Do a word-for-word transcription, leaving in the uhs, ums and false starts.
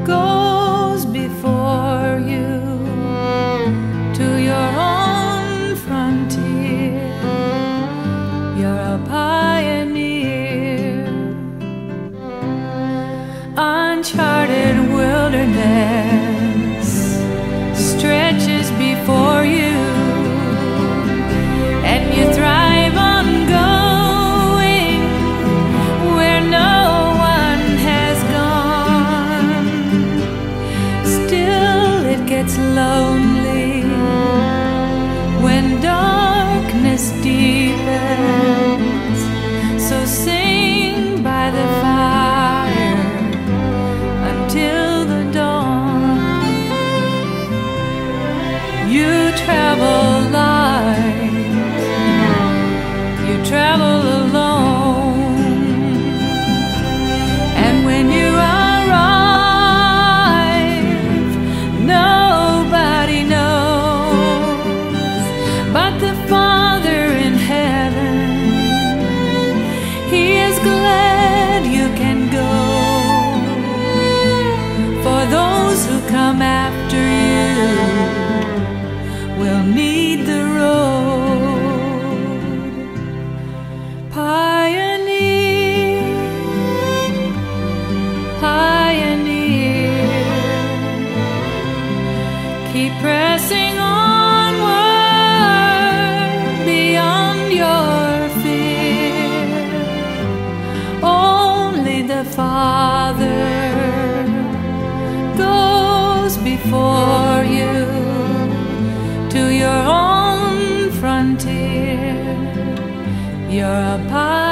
goes before you to your own frontier. You're a pioneer. Uncharted wilderness stretches before you, and you thrive on going where no one has gone. Still it gets lonely when darkness deepens, so sing by the fire until the dawn. You travel light, you travel alone, and when you arrive, nobody knows but the Father in heaven. He is glad you can go, for those who come after you will need the road. Pioneer, pioneer, keep pressing onward beyond your fear. Only the Father goes before you to your own frontier. You're a pioneer.